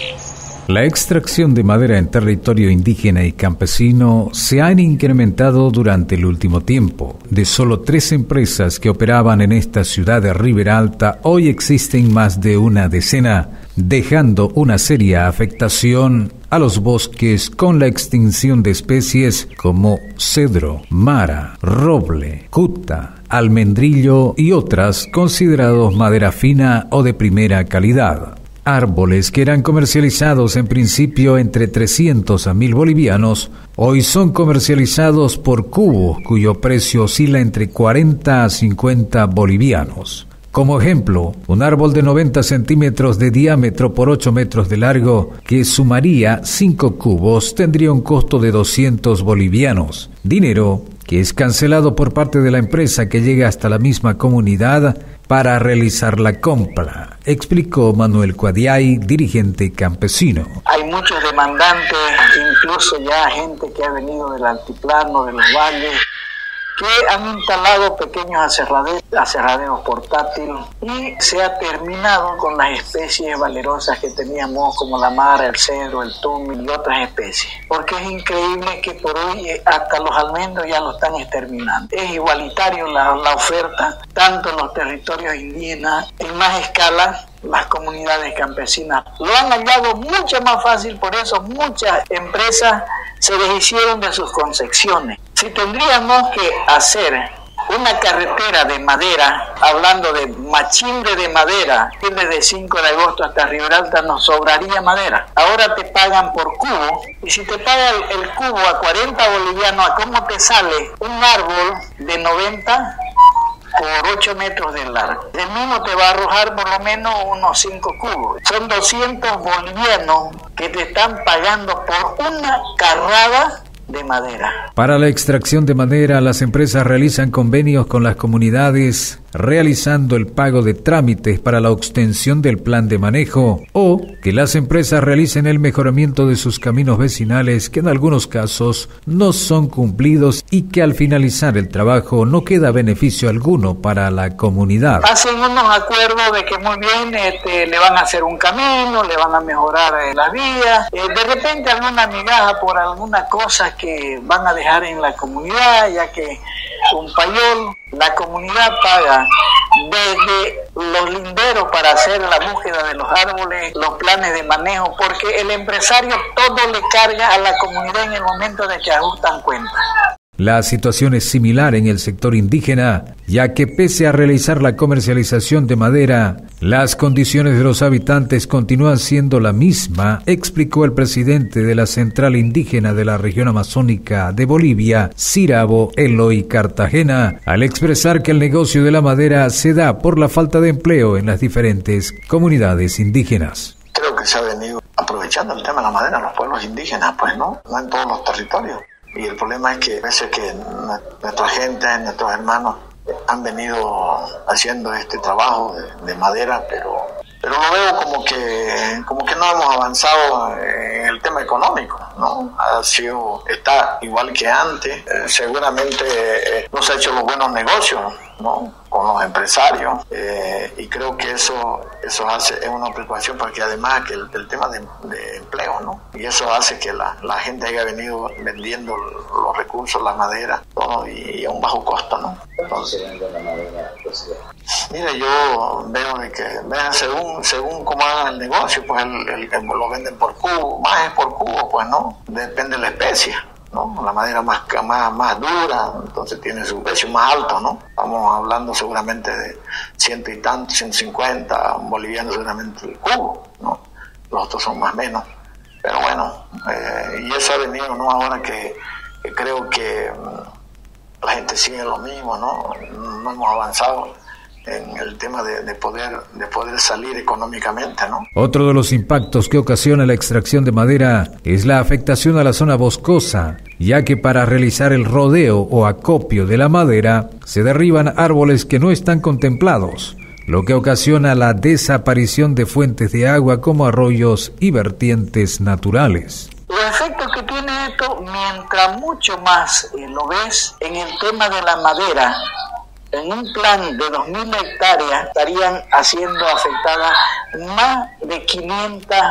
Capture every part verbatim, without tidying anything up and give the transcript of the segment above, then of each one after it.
La extracción de madera en territorio indígena y campesino se ha incrementado durante el último tiempo. De solo tres empresas que operaban en esta ciudad de Ribera Alta, hoy existen más de una decena, dejando una seria afectación a los bosques con la extinción de especies como cedro, mara, roble, cuta, almendrillo y otras considerados madera fina o de primera calidad. Árboles que eran comercializados en principio entre trescientos a mil bolivianos, hoy son comercializados por cubo, cuyo precio oscila entre cuarenta a cincuenta bolivianos. Como ejemplo, un árbol de noventa centímetros de diámetro por ocho metros de largo, que sumaría cinco cubos, tendría un costo de doscientos bolivianos. Dinero que es cancelado por parte de la empresa que llega hasta la misma comunidad para realizar la compra, explicó Manuel Cuadiay, dirigente campesino. Hay muchos demandantes, incluso ya gente que ha venido del altiplano, de los valles, que han instalado pequeños aserraderos, aserraderos portátiles y se ha terminado con las especies valerosas que teníamos como la mara, el cedro, el tumil y otras especies. Porque es increíble que por hoy hasta los almendros ya lo están exterminando. Es igualitario la, la oferta, tanto en los territorios indígenas, en más escala, las comunidades campesinas lo han hallado mucho más fácil, por eso muchas empresas se deshicieron de sus concesiones. Si tendríamos que hacer una carretera de madera, hablando de machimbre de madera, desde cinco de agosto hasta Ribera Alta nos sobraría madera. Ahora te pagan por cubo, y si te pagan el cubo a cuarenta bolivianos, ¿a cómo te sale un árbol de noventa por ocho metros de largo? El mismo te va a arrojar por lo menos unos cinco cubos. Son doscientos bolivianos que te están pagando por una carrada de madera. Para la extracción de madera, las empresas realizan convenios con las comunidades, realizando el pago de trámites para la extensión del plan de manejo, o que las empresas realicen el mejoramiento de sus caminos vecinales, que en algunos casos no son cumplidos y que al finalizar el trabajo no queda beneficio alguno para la comunidad. Hacen unos acuerdos de que muy bien este, le van a hacer un camino, le van a mejorar eh, las vías, eh, de repente alguna migaja por alguna cosa que van a dejar en la comunidad, ya que un payol, la comunidad paga desde los linderos para hacer la búsqueda de los árboles, los planes de manejo, porque el empresario todo le carga a la comunidad en el momento de que ajustan cuentas. La situación es similar en el sector indígena, ya que pese a realizar la comercialización de madera, las condiciones de los habitantes continúan siendo la misma, explicó el presidente de la Central Indígena de la Región Amazónica de Bolivia, Cirabo Eloy Cartagena, al expresar que el negocio de la madera se da por la falta de empleo en las diferentes comunidades indígenas. Creo que se ha venido aprovechando el tema de la madera en los pueblos indígenas, pues no, no en todos los territorios. Y el problema es que a veces que nuestra gente, nuestros hermanos han venido haciendo este trabajo de, de madera, pero pero lo veo como que como que no hemos avanzado en el tema económico, ¿no? Ha sido, está igual que antes, eh, seguramente eh, no se han hecho los buenos negocios, ¿no? Con los empresarios, eh, y creo que eso eso hace es una preocupación, porque además que el, el tema de, de empleo, ¿no? Y eso hace que la, la gente haya venido vendiendo los recursos, la madera, todo, y a un bajo costo, ¿no? Entonces, mire, yo veo de que vean, según según cómo hagan el negocio, pues el, el, el, lo venden por cubo, más es por cubo, pues no, depende de la especie, ¿no? La madera más, más, más dura, entonces tiene su precio más alto, ¿no? Estamos hablando seguramente de ciento y tanto, ciento cincuenta bolivianos seguramente el cubo, ¿no? Los otros son más menos. Pero bueno, eh, y eso ha venido, ¿no? Ahora que, que creo que um, la gente sigue lo mismo, ¿no? No hemos avanzado en el tema de, de poder de poder salir económicamente, ¿no? Otro de los impactos que ocasiona la extracción de madera es la afectación a la zona boscosa, ya que para realizar el rodeo o acopio de la madera se derriban árboles que no están contemplados, lo que ocasiona la desaparición de fuentes de agua como arroyos y vertientes naturales. Los efectos que tiene esto, mientras mucho más eh, lo ves en el tema de la madera, en un plan de dos mil hectáreas estarían haciendo afectadas más de quinientas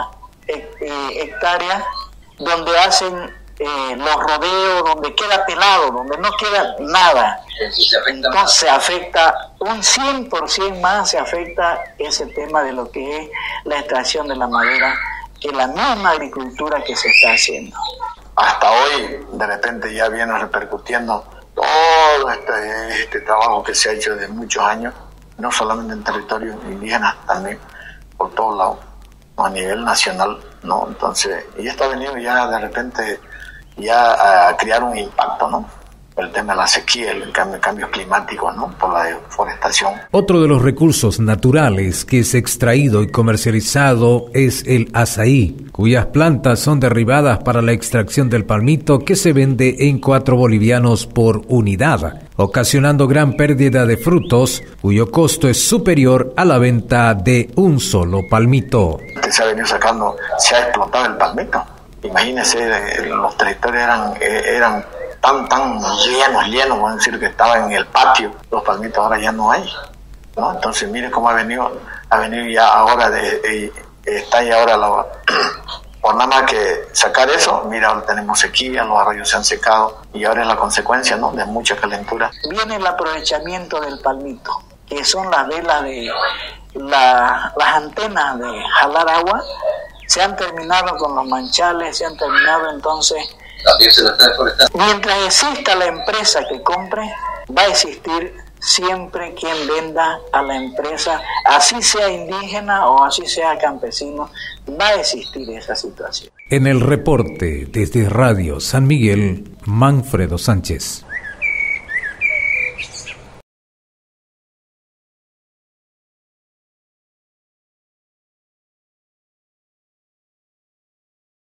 hectáreas donde hacen eh, los rodeos, donde queda pelado, donde no queda nada. Entonces se afecta un cien por ciento más, se afecta ese tema de lo que es la extracción de la madera, que la misma agricultura que se está haciendo. Hasta hoy, de repente, ya viene repercutiendo todo este, este trabajo que se ha hecho desde muchos años, no solamente en territorios indígenas, también por todos lados, a nivel nacional, ¿no? Entonces, y esto ha venido ya de repente ya a crear un impacto, ¿no? El tema de la sequía, el cambio, cambios climáticos, ¿no? Por la deforestación. Otro de los recursos naturales que es extraído y comercializado es el azaí, cuyas plantas son derribadas para la extracción del palmito, que se vende en cuatro bolivianos por unidad, ocasionando gran pérdida de frutos, cuyo costo es superior a la venta de un solo palmito. Se ha venido sacando, se ha explotado el palmito. Imagínense, los territorios eran, eran tan, tan llenos, llenos, vamos a decir que estaban en el patio. Los palmitos ahora ya no hay, ¿no? Entonces, mire cómo ha venido, ha venido ya ahora, de, de está ya ahora, la, por nada más que sacar eso, mira, ahora tenemos sequía, los arroyos se han secado y ahora es la consecuencia, ¿no?, de mucha calentura. Viene el aprovechamiento del palmito, que son las velas de la, las antenas de jalar agua. Se han terminado con los manchales, se han terminado, entonces, también se lo está deforestando. Mientras exista la empresa que compre, va a existir siempre quien venda a la empresa, así sea indígena o así sea campesino, va a existir esa situación. En el reporte desde Radio San Miguel, Manfredo Sánchez.